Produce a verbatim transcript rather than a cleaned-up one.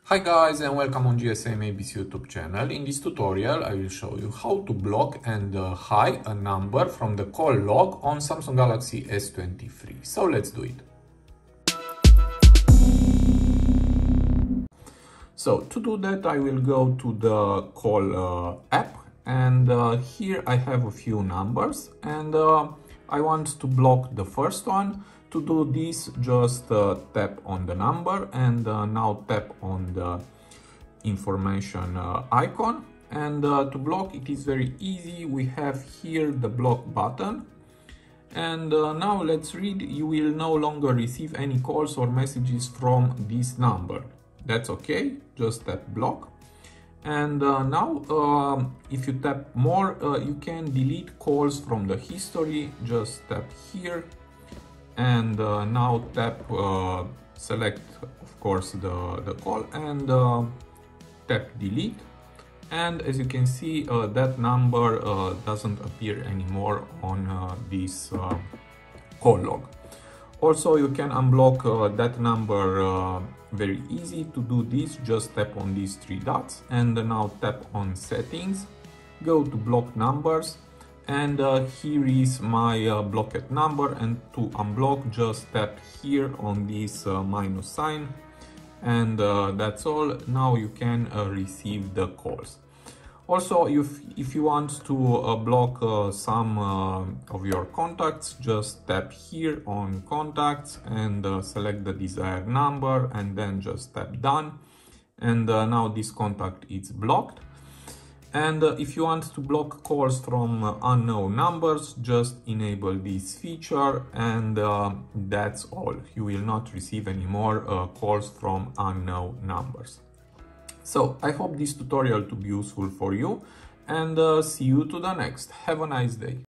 Hi guys, and welcome on G S M A B C YouTube channel. In this tutorial I will show you how to block and uh, hide a number from the call log on Samsung Galaxy S twenty-three. So let's do it. So to do that I will go to the call uh, app, and uh, here I have a few numbers, and uh, I want to block the first one. To do this, just uh, tap on the number and uh, now tap on the information uh, icon. And uh, to block it is very easy. We have here the block button. And uh, now let's read. You will no longer receive any calls or messages from this number. That's okay. Just tap block. And uh, now uh, if you tap more, uh, you can delete calls from the history. Just tap here. And uh, now tap uh, select of course the the call and uh, tap delete, and as you can see uh, that number uh, doesn't appear anymore on uh, this uh, call log. Also, you can unblock uh, that number uh, very easy. To do this, just tap on these three dots and now tap on settings, go to block numbers. And uh, here is my uh, blocked number, and to unblock just tap here on this uh, minus sign, and uh, that's all. Now you can uh, receive the calls. Also, if, if you want to uh, block uh, some uh, of your contacts, just tap here on contacts and uh, select the desired number, and then just tap done, and uh, now this contact is blocked. And uh, if you want to block calls from uh, unknown numbers, just enable this feature, and uh, that's all. You will not receive any more uh, calls from unknown numbers. So I hope this tutorial to be useful for you, and uh, see you to the next. Have a nice day.